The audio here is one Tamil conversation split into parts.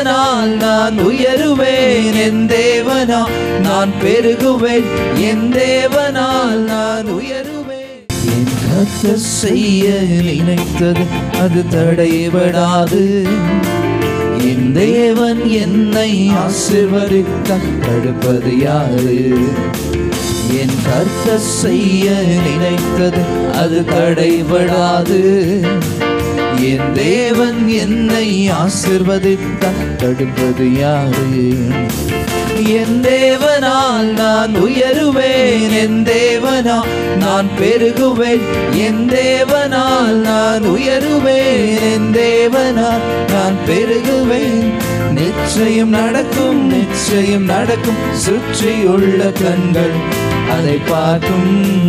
தேவனால் நான் உயருவேன், என் தேவனால் நான் பெருகுவேன், என் தேவனால் நான் உயருவேன். என் கர்த்தர் செய்ய நினைத்தது அது தடைபடாது. என் தேவன் என்னை ஆசீர்வதித்தால் தடுப்பது யாரு? என் கர்த்தர் செய்ய நினைத்தது அது தடைபடாது. என் தேவன் என்னை ஆசீர்வதித்தால் தடுப்பது யாரு? என் தேவனால் நான் உயருவேன், என் தேவனால் நான் பெருகுவேன், என் தேவனால் நான் உயருவேன், என் தேவனால் நான் பெருகுவேன். நிச்சயம் நடக்கும், நிச்சயம் நடக்கும், சுற்றியுள்ள கண்கள் அதை பார்க்கும்.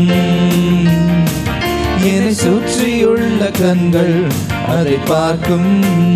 என்னை சுற்றியுள்ள கண்கள் அதை பார்க்கும்.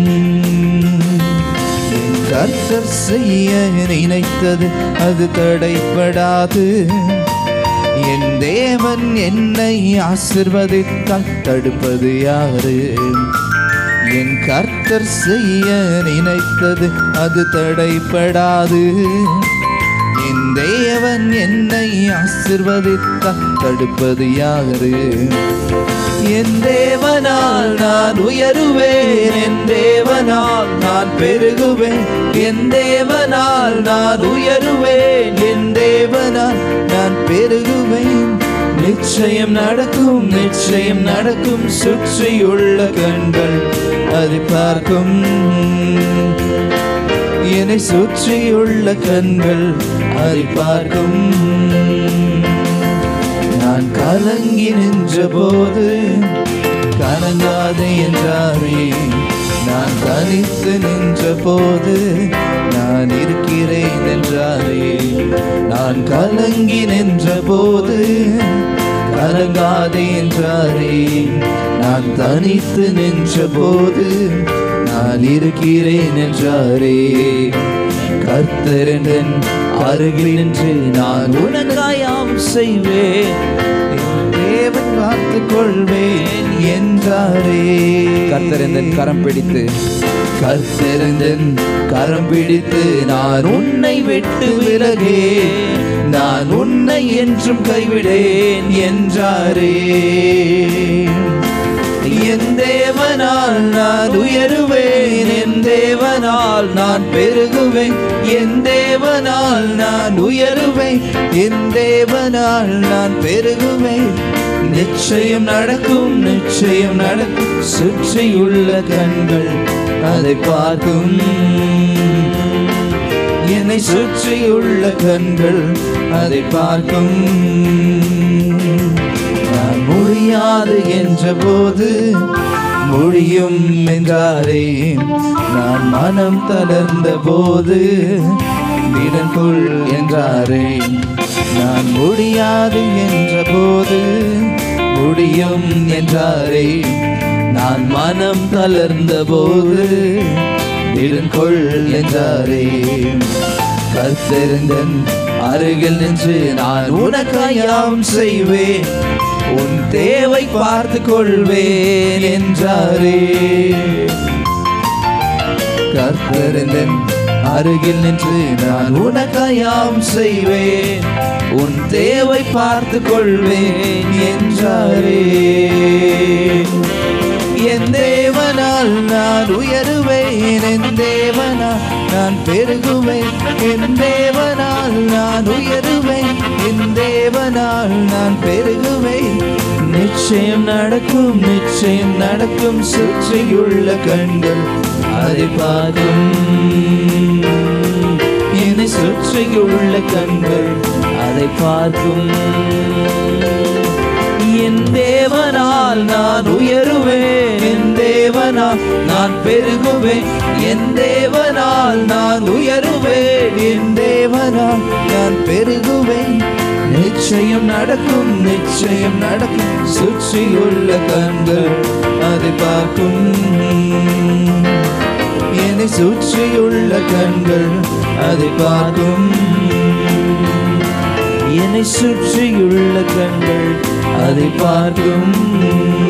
கர்த்தர் செய்ய நினைத்தது அது தடைபடாது. என் தேவன் என்னை ஆசீர்வதித்தால் தடுப்பது யாரு? என் கர்த்தர் செய்ய நினைத்தது அது தடைபடாது. என் தேவன் என்னை ஆசீர்வதித்தால் தடுப்பது யாரு? என் தேவனால் நான் உயருவேன், என் தேவனால் நான் பெருகுவேன், என் தேவனால் நான் உயருவேன், என் தேவனால் நான் பெருகுவேன். நிச்சயம் நடக்கும், நிச்சயம் நடக்கும், சுற்றியுள்ள கண்கள் அதை பார்க்கும். என்னை சுற்றியுள்ள கண்கள் அதை பார்க்கும். நான் கலங்கி நின்ற போது கலங்காதே என்றாரே. நான் தனித்து நின்ற போது நான் இருக்கிறேன் என்றாரே. நான் கலங்கி நின்ற போது கலங்காதே என்றாரே. நான் தனித்து நின்ற போது நான் இருக்கிறேன் என்றாரே. கர்த்தர் என் அருகில் நின்று நான் உனக்காயாம் செய்வேன், தேவன் பார்த்துக் கொள்வேன் என்றாரே. கர்த்தர் என் கரம் பிடித்து, கர்த்தர் என் கரம் பிடித்து நான் உன்னை விட்டு விலகே, நான் உன்னை என்றும் கைவிடேன் என்றாரே. என் தேவனால் நான் உயருவேன், என் தேவனால் நான் பெருகுவேன், என் தேவனால் நான் உயருவேன், என் தேவனால் நான் பெருகுவேன். நிச்சயம் நடக்கும், நிச்சயம் நடக்கும், சுற்றியுள்ள கண்கள் அதை பார்க்கும். என்னை சுற்றியுள்ள கண்கள் அதை பார்க்கும். நான் முடியாது என்ற போது முடியும் என்றாரே. நான் மனம் தளர்ந்த போது திடன் கொள் என்றாரே. நான் முடியாது என்ற போது முடியும் என்றாரே. நான் மனம் தளர்ந்த போது திடன் கொள் என்றாரே. கர்த்தர் என் அருகில் நின்று நான் உனக்காயாம் செய்வேன், உன் தேவை பார்த்து கொள்வேன் என்றாரே. கர்த்தர் என் அருகில் நின்று நான் உனக்காயாம் செய்வேன், உன் தேவை பார்த்து கொள்வேன் என்றாரே. என் தேவனால் நான் உயருவேன், என் தேவனால் நான் பெருகுவேன், என் தேவனால் நான் உயருவேன், என் தேவனால் நான் பெருகுவேன். நிச்சயம் நடக்கும், நிச்சயம் நடக்கும், சுற்றியுள்ள கண்கள் அதை பார்க்கும். என்னை சுற்றியுள்ள கண்கள் அதை பார்க்கும். என் தேவனால் நான் உயருவேன், என் தேவனால் நான் பெருகுவேன், என் தேவனால் நான் உயருவேன், என் தேவனால் நான் பெருகுவேன். நிச்சயம் நடக்கும், நிச்சயம் நடக்கும், சுற்றியுள்ள கண்கள் அதை பார்க்கும். என்னை சுற்றியுள்ள கண்கள் அதை பார்க்கும். என்னை சுற்றியுள்ள கண்கள் அதை பார்க்கும்.